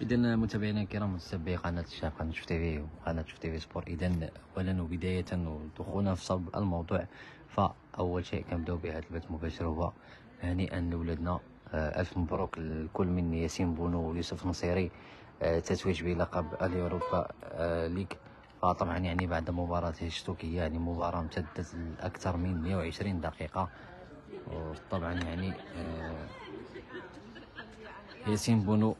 إذا متابعينا الكرام متابعي قناة الشاب، قناة شوف تيفي وقناة شوف تيفي سبور. إذا أولا وبداية ودخولنا في صلب الموضوع، فأول شيء كنبداو به هذا البث المباشر هو هنيئا لولادنا. ألف مبروك لكل من ياسين بونو ويوسف نصيري، تتويج بلقب اليوروبا ليغ. فطبعا يعني بعد مباراة اشتوكية، يعني مباراة امتدت لأكثر من 120 دقيقة. وطبعا يعني ياسين بونو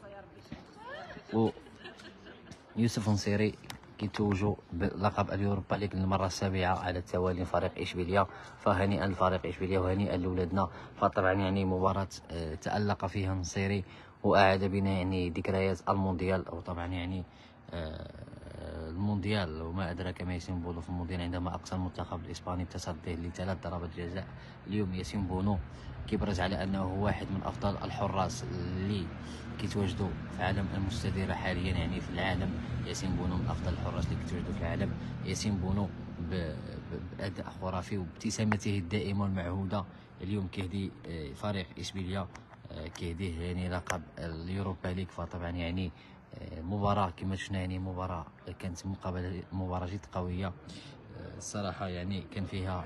ويوسف نصيري كيتوجوا بلقب اليوروبا ليغ للمره السابعه على التوالي فريق اشبيليه. فهنيئا لفريق اشبيليه وهنيئا لولادنا. فطبعا يعني مباراه تالق فيها النصيري واعاد بنا يعني ذكريات المونديال، او طبعا يعني المونديال. وما ادراك ما ياسين بونو في المونديال عندما اقصى المنتخب الاسباني بتصديه ل3 ضربات جزاء. اليوم ياسين بونو كيبرز على انه هو واحد من افضل الحراس اللي كيتواجدوا في عالم المستديره حاليا، يعني في العالم. ياسين بونو من افضل الحراس اللي كيتواجدوا في العالم. ياسين بونو باداء خرافي وابتسامته الدائمه والمعهوده اليوم كيهدي فريق اشبيليه، كيهديه يعني لقب اليوروبا ليغ. فطبعا يعني مباراة كما شفنا، يعني مباراة كانت مباراة جد قوية الصراحة. يعني كان فيها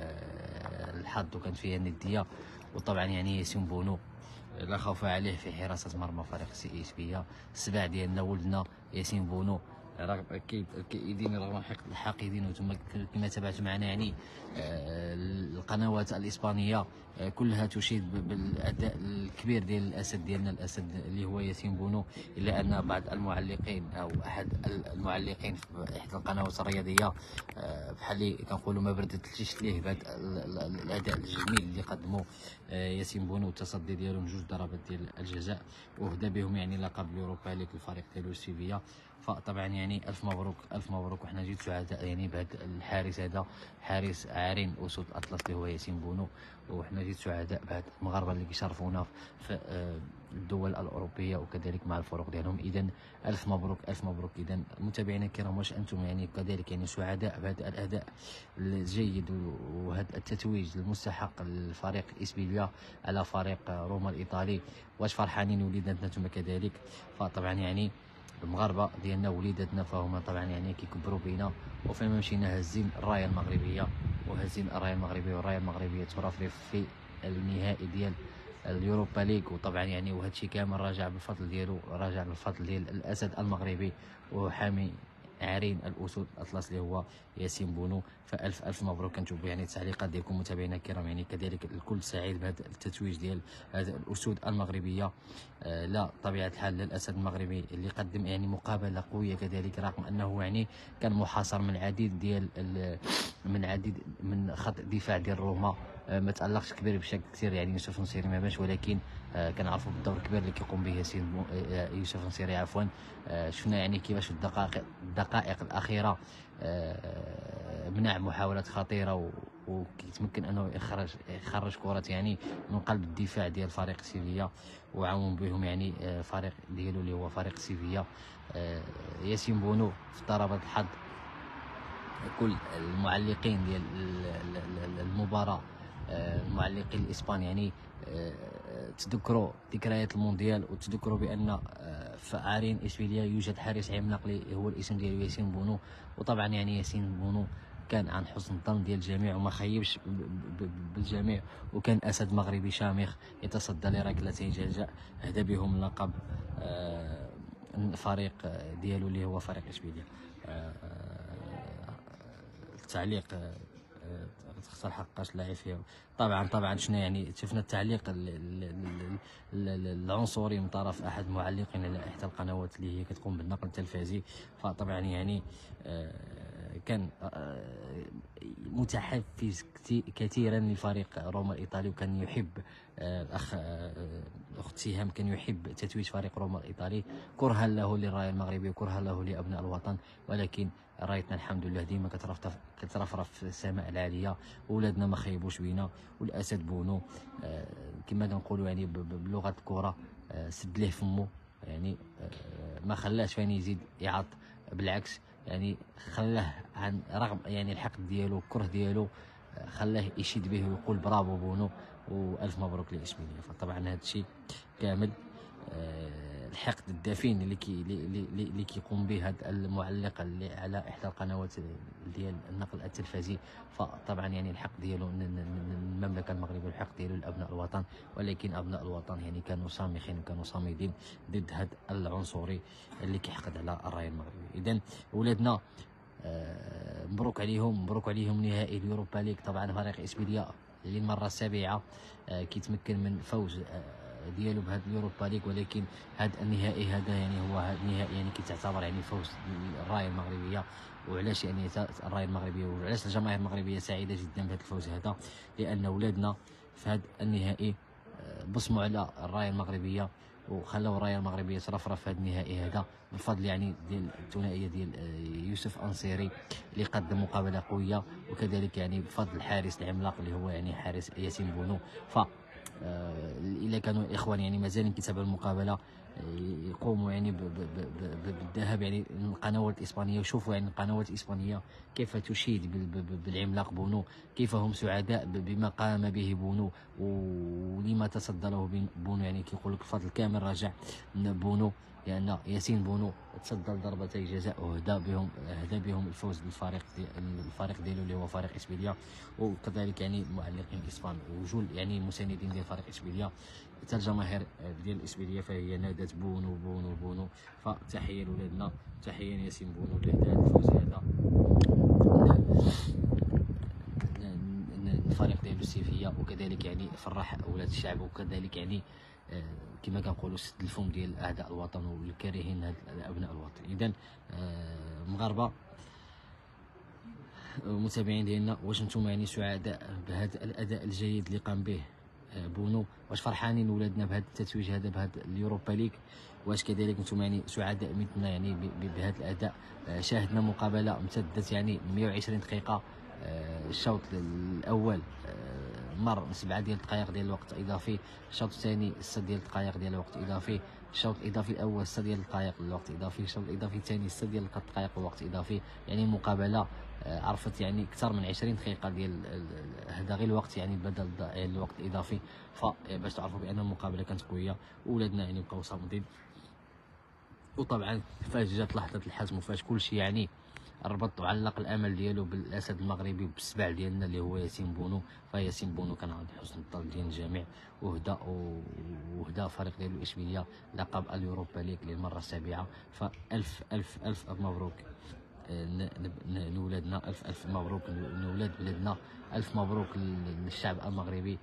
الحظ وكان فيها الندية. وطبعا يعني ياسين بونو لا خوف عليه في حراسة مرمى فريق سي اس بي. السباع ديالنا ولدنا ياسين بونو رغم كايدين رغم الحاقدين. وانتم كما تابعتوا معنا يعني القنوات الاسبانيه كلها تشيد بالاداء الكبير ديال الاسد ديالنا، الاسد اللي هو ياسين بونو. الا ان بعض المعلقين او احد المعلقين في احدى القنوات الرياضيه بحال اللي كنقولوا ما بردتليش ليه بهذا الاداء الجميل اللي قدموا ياسين بونو والتصدي ديالو من 2 ضربات ديال الجزاء، وهدى بهم يعني لقب اليوروبا ليغ الفريق ديالو سيفيا. فطبعا يعني الف مبروك الف مبروك، وحنا جد سعداء يعني بهذا الحارس. هذا حارس عارين اسود الاطلس اللي هو ياسين بونو، وحنا جد سعداء بهذا المغاربه اللي كيشرفونا في الدول الاوروبيه وكذلك مع الفرق ديالهم. اذا الف مبروك الف مبروك. اذا متابعينا الكرام، واش انتم يعني كذلك يعني سعداء بهذا الاداء الجيد وهذا التتويج المستحق للفريق اسبيليا على فريق روما الايطالي؟ واش فرحانين وليداتنا انتم كذلك؟ فطبعا يعني المغاربه ديالنا وليداتنا فهما طبعا يعني كيكبروا بينا، وفيما مشينا هازين الرايه المغربيه وهازين الرايه المغربيه، والرايه المغربيه ترفرف في النهائي ديال اليوروبا ليغ. وطبعا يعني وهذا الشيء كامل راجع بالفضل ديالو، راجع بالفضل ديال الاسد المغربي وحامي عرين الاسود الاطلس اللي هو ياسين بونو. فالف الف مبروك. كنشوف يعني التعليقات ديالكم متابعينا الكرام، يعني كذلك الكل سعيد بهذا التتويج ديال هذا الاسود المغربيه. لا طبيعه الحال للاسد المغربي اللي قدم يعني مقابله قويه كذلك، رغم انه يعني كان محاصر من العديد ديال من خط دفاع ديال روما. ما تالقش كبير بشكل كثير، يعني يوسف نصيري ما باش، ولكن كنعرفوا بالدور الكبير اللي كيقوم به يوسف نصيري عفوا. شفنا يعني كيفاش في الدقائق الاخيره منع محاولات خطيره وكيتمكن انه يخرج كره يعني من قلب الدفاع ديال فريق سيفيا، وعاون بهم يعني فريق ديالو اللي هو فريق سيفيا. ياسين بونو في ضربات الحظ. كل المعلقين ديال المباراه، المعلقين الاسبان يعني تذكروا ذكريات المونديال، وتذكروا بان في عارين اشبيليه يوجد حارس عملاق اللي هو الاسم ديالو ياسين بونو. وطبعا يعني ياسين بونو كان عن حسن الظن ديال الجميع وما خيبش بالجميع، وكان اسد مغربي شامخ يتصدى لركلتين جزاء هدى بهم اللقب الفريق ديالو اللي هو فريق اشبيليه. التعليق تختار حقاش لاعب فيها. طبعا شنو يعني شفنا التعليق العنصري من طرف احد المعلقين على احدى القنوات اللي هي كتقوم بالنقل التلفزي. فطبعا يعني كان متحفز كثيرا لفريق روما الايطالي، وكان يحب الاخ اخت سهام كان يحب تتويج فريق روما الايطالي كرها له للرايه المغربيه وكرها له لابناء الوطن. ولكن رايتنا الحمد لله ديما كترفرف في السماء العاليه، ولادنا ما خيبوش بينا. والاسد بونو كما كنقولوا يعني بلغه الكره سد ليه فمو، يعني ما خلاش فين يزيد يعط، بالعكس يعني خلاه عن رغم يعني الحقد ديالو والكره ديالو خلاه يشيد به ويقول برافو بونو والف مبروك لاشبيليه. فطبعا هذا الشيء كامل الحقد الدفين اللي كيقوم به هذا المعلق اللي على احدى القنوات ديال النقل التلفزي. فطبعا يعني الحق ديالو المملكه المغربيه والحق ديالو لابناء الوطن، ولكن ابناء الوطن يعني كانوا صامخين وكانوا صامدين ضد هذا العنصري اللي كيحقد على الراي المغربي. اذا ولادنا مبروك عليهم، مبروك عليهم نهائي اليوروبا ليغ. طبعا فريق اشبيليا للمره السابعه كيتمكن من فوز ديالو بهذا اليوروبا ليغ، ولكن هذا النهائي هذا يعني هو هذا النهائي يعني كيتعتبر يعني فوز الرايه المغربيه. وعلاش يعني الرايه المغربيه وعلاش الجماهير المغربيه سعيده جدا بهذا الفوز هذا؟ لان ولادنا في هذا النهائي بصموا على الرايه المغربيه وخلاو الرايه المغربيه ترفرف في هذا النهائي هذا بفضل يعني ديال الثنائيه ديال يوسف أنصيري اللي قدم مقابله قويه، وكذلك يعني بفضل الحارس العملاق اللي هو يعني حارس ياسين بونو. ف الا كانوا الاخوان يعني مازالين كيتابعوا المقابله يقوموا يعني بالذهاب يعني للقنوات الاسبانيه وشوفوا يعني القنوات الاسبانيه كيف تشيد بالعملاق بونو، كيف هم سعداء بما قام به بونو ولما تصدى له بونو. يعني كيقول لك الفضل كامل راجع بونو، لان ياسين بونو تصدى لضربتي جزاء وهدى بهم الفوز الفريق ديالو اللي هو فريق اشبيليا. وكذلك يعني المعلقين الاسبان وجول يعني المساندين ديال فريق اشبيليا، حتى الجماهير ديال اشبيليا فهي نادت بونو بونو بونو. فتحيه لولادنا، تحيه لياسين بونو لهذا الفوز هذا الفريق ديالو السيفيه، وكذلك يعني فرح اولاد الشعب، وكذلك يعني كما كنقولوا سد الفم ديال اعداء الوطن والكارهين هاد ابناء الوطن. اذا مغاربه متابعين ديالنا، واش نتوما يعني سعداء بهذا الاداء الجيد اللي قام به بونو؟ واش فرحانين ولادنا بهذا التتويج هذا بهذا اليوروبا ليغ؟ واش كذلك نتوما يعني سعداء مثلنا يعني بهذا الاداء؟ شاهدنا مقابله امتدت يعني 120 دقيقه. الشوط الاول مر 7 ديال الدقائق ديال الوقت الاضافي، الشوط الثاني 6 ديال الدقائق ديال الوقت الاضافي، الشوط الاضافي الاول 6 ديال الدقائق الوقت الاضافي، الشوط الاضافي الثاني 6 ديال الدقائق الوقت الاضافي. يعني مقابله عرفت يعني اكثر من 20 دقيقه ديال هذا غير الوقت يعني بدل الوقت الاضافي. فباش تعرفوا بان المقابله كانت قويه وولادنا يعني بقاو صامدين. وطبعا فاش جات لحظه الحسم وفاش كلشي يعني ربط وعلق الامل ديالو بالاسد المغربي وبالسبع ديالنا اللي هو ياسين بونو، فياسين بونو كان عند حسن الظن ديال الجميع وهدا فريق ديالو اشبيليا لقب اليوروبا ليغ للمره السابعه. فالف الف الف مبروك لولادنا، الف مبروك لولاد بلادنا، الف مبروك للشعب المغربي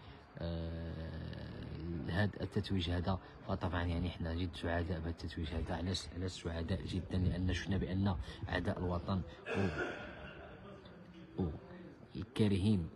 هذا التتويج هذا. فطبعا يعني حنا جد سعداء بهذا التتويج هذا. علاش سعداء جدا؟ لان شفنا بان اعداء الوطن والكارهين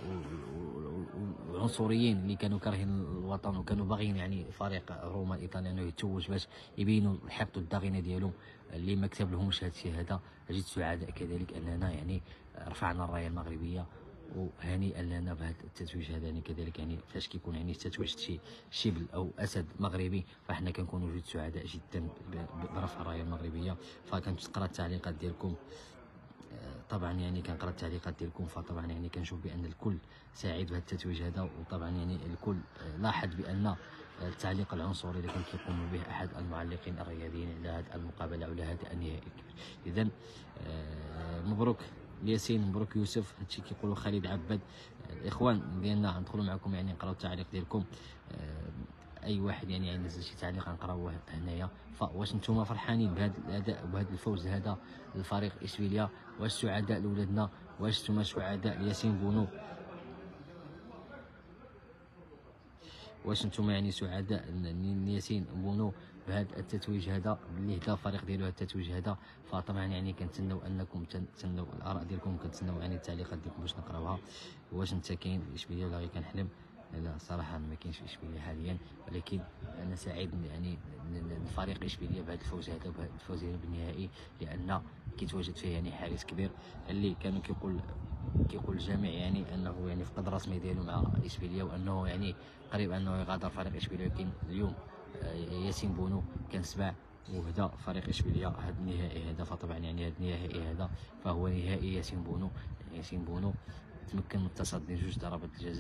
والعنصريين اللي كانوا كارهين الوطن وكانوا باغيين يعني فريق روما الايطالي انه يتوج باش يبينوا الحقد والضغينه ديالهم اللي ما كتب لهمش هذا الشيء هذا. جد سعداء كذلك اننا يعني رفعنا الرايه المغربيه، وهنيئا لنا بهذا التتويج هذا. يعني كذلك يعني فاش كيكون يعني تتويج شي شبل او اسد مغربي فاحنا كنكونوا جد سعداء جدا برفع الرايه المغربيه. فكنقرا التعليقات ديالكم، طبعا يعني كنقرا التعليقات ديالكم، فطبعا يعني كنشوف بان الكل سعيد بهذا التتويج هذا. وطبعا يعني الكل لاحظ بان التعليق العنصري اللي كان كيقوم به احد المعلقين الرياضيين على هذه المقابله وعلى هذا النهائي. اذا مبروك ياسين، مبروك يوسف. هادشي كيقولوا خالد عباد. الاخوان ديالنا غندخلوا معكم يعني نقراو التعليق ديالكم، اي واحد يعني ينزل شي تعليق غنقراوه هنايا. فواش نتوما فرحانين بهذا الاداء وبهذا الفوز هذا للفريق اشبيليا؟ واش سعداء لولادنا؟ واش نتوما سعداء لياسين بونو؟ واش نتوما يعني سعداء لياسين بونو بهذا التتويج هذا اللي هدا الفريق ديالو هذا التتويج هذا؟ فطبعا يعني كنتسناو انكم تسناو الاراء ديالكم، كنتسناو يعني التعليقات ديالكم باش نقراوها. واش انت كاين في اشبيليه ولا غير كنحلم؟ لا صراحه ما كاينش في اشبيليه حاليا، ولكن انا سعيد يعني الفريق اشبيليه بهذا الفوز هذا وبهذا الفوز بالنهائي، لان كيتواجد فيه يعني حارس كبير اللي كانوا كيقول الجميع يعني انه يعني فقد رسمي ديالو مع اشبيليه وانه يعني قريب انه يغادر فريق اشبيليه. ولكن اليوم ياسين بونو كان سبع وهدا فريق اشبيليه هذا النهائي هذا. فطبعا يعني هذا النهائي هذا فهو نهائي ياسين بونو. تمكن من التصدي 2 ضربات الجزاء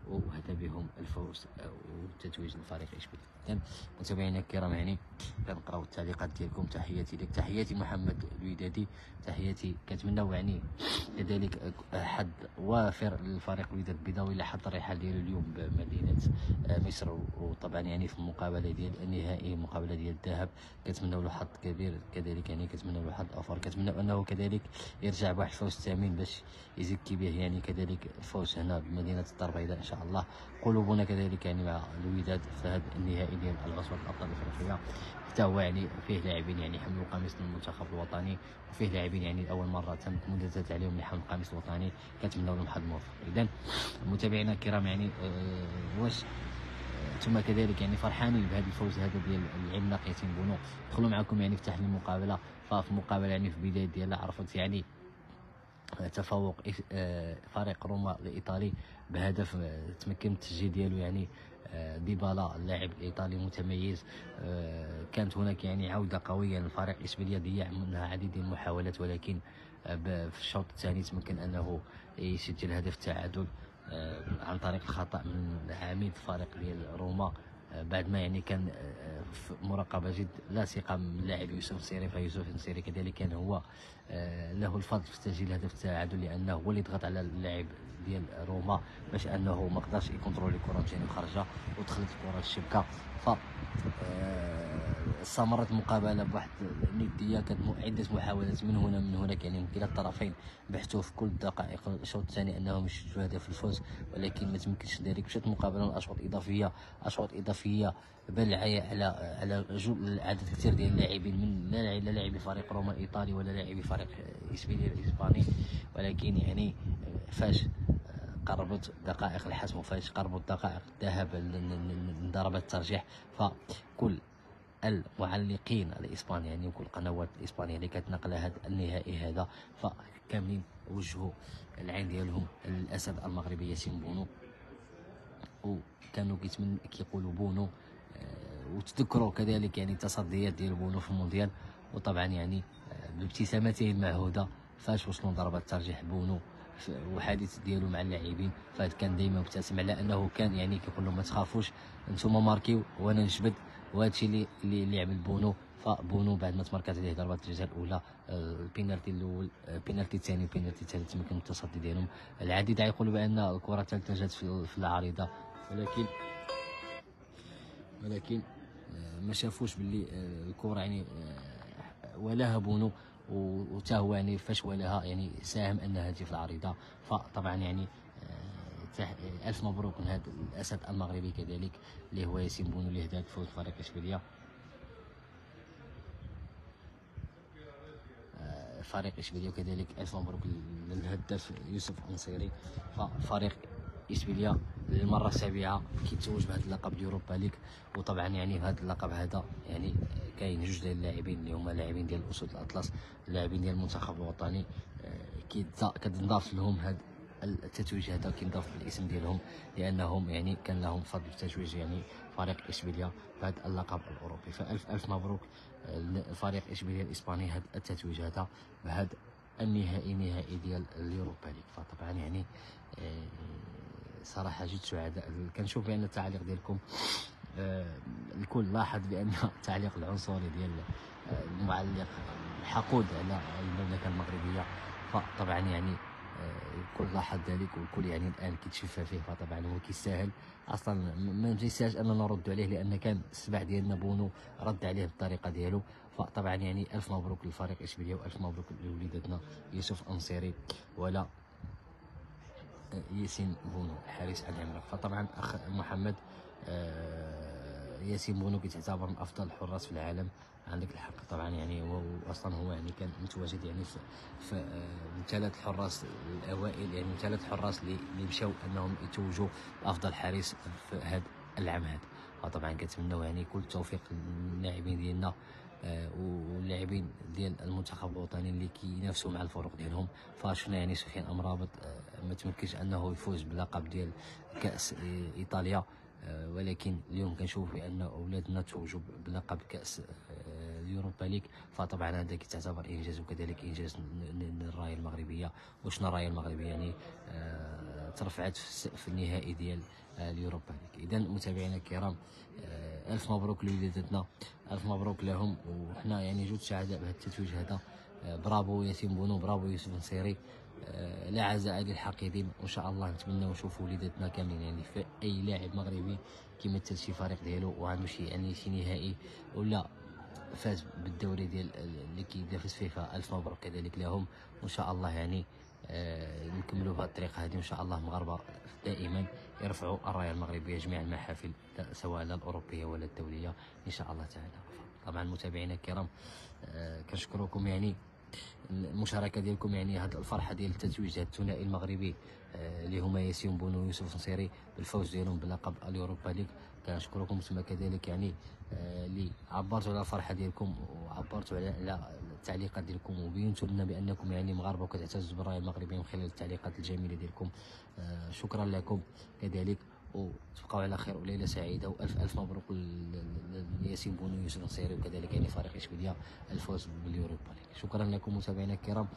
وهدى بهم الفوز والتتويج لفريق اشبيليه. اذا متابعينا الكرام يعني كنقراو التعليقات ديالكم. تحياتي لك، تحياتي محمد الودادي، تحياتي. كنتمناو يعني كذلك حظ وافر للفريق الوداد البيضاوي اللي حط الرحال ديالو اليوم بمدينه مصر، وطبعا يعني في المقابله ديال النهائي، المقابله ديال الذهب، كنتمناو له حظ كبير كذلك، يعني كنتمناو له حظ اوفر. كنتمناو انه كذلك يرجع بواحد الفوز ثمين باش يزكي به يعني كذلك الفوز هنا بمدينه الدار البيضاء ان شاء الله. قلوبنا كذلك يعني مع الوداد في هذا النهائي ديال البطوله الابطال الافريقيه، حتى هو يعني فيه لاعبين يعني حملوا قميص المنتخب الوطني، وفيه لاعبين يعني اول مره تم مدازات عليهم لحمل القميص الوطني، كنتمناو لهم حظ موفق. اذا متابعينا الكرام يعني واش ثم كذلك يعني فرحانين بهذا الفوز هذا ديال العملاق ياسين بونو؟ دخلوا معكم يعني في تحليل المقابله. ففي المقابله يعني في البدايه ديالها عرفت يعني تفوق فريق روما الايطالي بهدف تمكن من التسجيل ديالو يعني ديبالا اللاعب الايطالي المتميز. كانت هناك يعني عوده قويه للفريق اشبيليه، ضيع منها عديد من المحاولات، ولكن في الشوط الثاني تمكن انه يسجل هدف التعادل عن طريق الخطا من عميد الفريق ديال روما، بعد ما يعني كان في مراقبه جد لاصقه من اللاعب يوسف نصيري. فيوسف نصيري كذلك كان هو له الفضل في تسجيل هدف التعادل، لانه هو اللي ضغط على اللاعب ديال روما باش انه ما قدرش يكونترولي الكره مزيان وخرجها ودخلت الكره للشبكه. ف استمرت المقابله بواحد النديه، كانت عده محاولات من هنا من هناك يعني كلا الطرفين بحثوا في كل دقائق الشوط الثاني انهم يسجلوا هدف الفوز، ولكن ما تمكنش ذلك. مشات المقابله لاشواط اضافيه، اشواط اضافيه بل على عدد كثير ديال اللاعبين، من لا لاعبي فريق روما الايطالي ولا لاعبي فريق اشبيليه الاسباني، ولكن يعني فاش قربت دقائق الحسم وفاش قربت دقائق الذهاب لضربات الترجيح، فكل المعلقين الاسبان يعني وكل القنوات الاسبانيه اللي كتنقل هذا النهائي هذا فكاملين وجهوا العين ديالهم الاسد المغربي ياسين بونو، وكانوا كيقولوا بونو، وتذكروا كذلك يعني التصديات ديال بونو في المونديال، وطبعا يعني بابتسامته المعهوده فاش وصلوا ضربات الترجيح بونو وحديث ديالو مع اللاعبين، فكان دائما مبتسم، على انه كان يعني كيقول لهم ما تخافوش انتم ماركيو وانا نجبد، وهذا الشيء اللي عمل بونو. فبونو بعد ما تماركات عليه ضربه الجزاء الاولى، البينالتي الاول، البينالتي الثاني، البينالتي الثالث، تمكن من التصدي ديالهم. العديد يقولوا بان الكره الثالثه جات في العارضه، ولكن ما شافوش باللي الكره يعني ولاها بونو، وتا هو يعني فاش ولاها يعني ساهم انها تجي في العارضه. فطبعا يعني الف مبروك من هذا الاسد المغربي كذلك اللي هو ياسين بونو اللي هدى فوز فريق اشبيليه. فريق اشبيليه وكذلك الف مبروك للهداف يوسف نصيري. ففريق اشبيليه للمره السابعه كيتزوج بهذا اللقب ديال اوروبا ليغ، وطبعا يعني هذا اللقب هذا يعني كاين جوج ديال اللاعبين اللي هما لاعبين ديال الاسود الاطلس، اللاعبين ديال المنتخب الوطني، كتنضاف لهم هذا التتويج هذا، كينضاف بالاسم ديالهم لانهم يعني كان لهم فضل في تتويج يعني فريق اشبيليه بهذا اللقب الاوروبي. فالف الف مبروك فريق اشبيليه الاسباني هذا التتويج هذا بهذا نهائي ديال اليوروبا ليغ. فطبعا يعني صراحه جد سعداء. كنشوف بان التعليق ديالكم الكل لاحظ بان التعليق العنصري ديال المعلق الحقود على المملكه المغربيه، فطبعا يعني الكل لاحظ ذلك، والكل يعني الان كيتشفى فيه. فطبعا هو كيستاهل اصلا، ما يستاهلش اننا نردوا عليه لان كان السبع ديالنا بونو رد عليه بالطريقه ديالو. فطبعا يعني الف مبروك للفريق اشبيليه، والف مبروك لوليداتنا يوسف انصيري ولا ياسين بونو حارس العملاق. فطبعا اخ محمد ياسين بونو كيتعتبر من افضل الحراس في العالم، عندك الحق طبعا يعني اصلا هو يعني كان متواجد يعني في ثلاث الحراس الاوائل، يعني ثلاث الحراس اللي مشاو انهم يتوجوا بافضل حارس في هذا العام هذا. فطبعا كنتمناو يعني كل التوفيق للاعبين ديالنا واللاعبين ديال المنتخب الوطني اللي كينافسوا مع الفرق ديالهم. فشفنا يعني سفيان امرابط ما تمكنش انه يفوز بلقب ديال كاس ايطاليا ولكن اليوم كنشوف بان اولادنا توجوا بلقب كاس اليوروبا ليغ، فطبعا هذا كيتعتبر انجاز، وكذلك انجاز للرايه المغربيه. وشنا الرايه المغربيه يعني ترفعت في النهائي ديال اليوروبا ليغ. اذا متابعينا الكرام، الف مبروك لوليداتنا، الف مبروك لهم، وحنا يعني جود سعداء بهذا التتويج هذا. برافو ياسين بونو، برافو يوسف نصيري، لا عزاء للحقيدين. وان شاء الله نتمنى نشوفوا وليداتنا كاملين يعني في اي لاعب مغربي كيمثل شي فريق ديالو وعنده شي يعني شي نهائي ولا فاز بالدوري ديال اللي كينافس فيه، فالف مبروك كذلك لهم. وان شاء الله يعني نكملوا بهذه الطريقه هذه، وان شاء الله المغاربه دائما يرفعوا الرايه المغربيه جميع المحافل سواء الاوروبيه ولا الدوليه ان شاء الله تعالى. طبعا متابعينا الكرام، كنشكركم يعني المشاركه ديالكم، يعني هذه الفرحه ديال التتويج هذا الثنائي المغربي اللي هما ياسين بونو ويوسف نصيري بالفوز ديالهم بلقب اليوروبا ليغ. كنشكركم ثم كذلك يعني اللي عبرتوا على الفرحه ديالكم وعبرتوا على التعليقات ديالكم وبينتوا لنا بانكم يعني مغاربه وكتعتزوا بالرايه المغربيه من خلال التعليقات الجميله ديالكم. شكرا لكم كذلك، وتبقوا على خير وليله سعيده، والف الف مبروك لياسين بونو ويوسف نصيري وكذلك يعني فريق اشبيليه الفوز باليوروبا ليغ. شكرا لكم متابعينا الكرام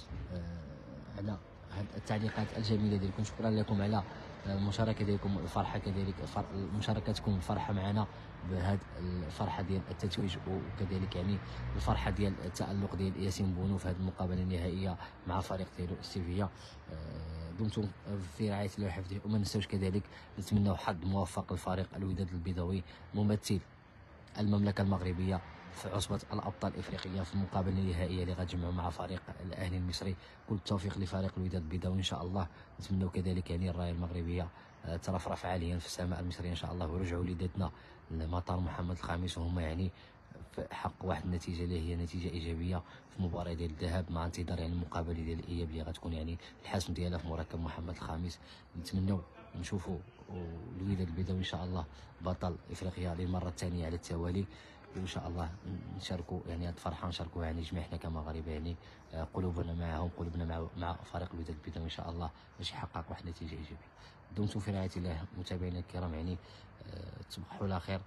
على هذه التعليقات الجميله ديالكم. شكرا لكم على المشاركه ديالكم، الفرحه كذلك مشاركتكم الفرحه معنا بهذه الفرحه ديال التتويج، وكذلك يعني الفرحه ديال التالق ديال ياسين بونو في هذه المقابله النهائيه مع فريق ديالو استيفيا. دمتم في رعايه الله وحفظه، وما نساوش كذلك نتمنوا حظ موفق للفريق الوداد البيضاوي ممثل المملكه المغربيه في عصبة الأبطال الإفريقية في المقابلة النهائية اللي غتجمعوا مع فريق الأهلي المصري. كل التوفيق لفريق الوداد البيضاوي إن شاء الله. نتمنوا كذلك يعني الراية المغربية ترفرف عاليا في السماء المصرية إن شاء الله، ورجعوا وليداتنا لمطار محمد الخامس وهم يعني في حق واحد النتيجة اللي هي نتيجة إيجابية في مباراة ديال الذهاب، مع انتظار يعني المقابلة ديال الإياب اللي غتكون يعني الحسم ديالها في مركب محمد الخامس. نتمنوا نشوفوا الوداد البيضاوي إن شاء الله بطل إفريقيا للمرة الثانية على التوالي، وان شاء الله نشاركوا يعني هذه الفرحه نشاركوها يعني جميع حنا كمغاربه، يعني قلوبنا معهم، قلوبنا مع فريق الوداد البيضاوي ان شاء الله باش يحقق واحد النتيجه ايجابيه. دمتم في رعايه الله متابعينا الكرام، يعني تصبحوا على خير،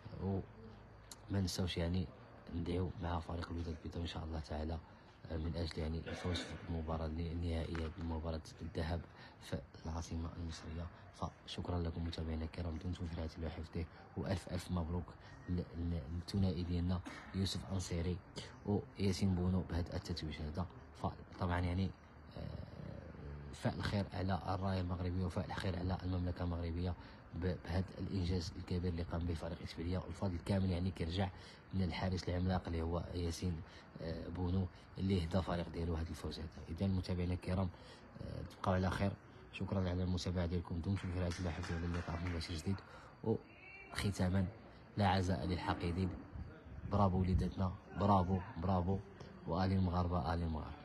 وما نساوش يعني ندعيو مع فريق الوداد البيضاوي ان شاء الله تعالى من اجل يعني الفوز في المباراه النهائيه بمباراه الذهاب في العاصمه المصريه. فشكرا لكم متابعينا الكرام، دمتم في رعايه الله وحفظه، والف الف مبروك للثنائي ديالنا يوسف انصيري وياسين بونو بهذا التتويج هذا. فطبعا يعني فعل الخير على الرايه المغربيه وفعل الخير على المملكه المغربيه بهذا الانجاز الكبير اللي قام به فريق اشبيليه، والفضل كامل يعني كيرجع من الحارس العملاق اللي هو ياسين بونو اللي هدى فريق ديالو هذا الفوز هذا. اذا متابعينا الكرام تبقاو على خير، شكرا على المتابعه ديالكم، دمتم في رعايه الله وحفظه، الى اللقاء في مباشر جديد. وختاما لا عزاء للحقيدين، برافو وليداتنا، برافو برافو، وآل المغاربه آل المغاربه.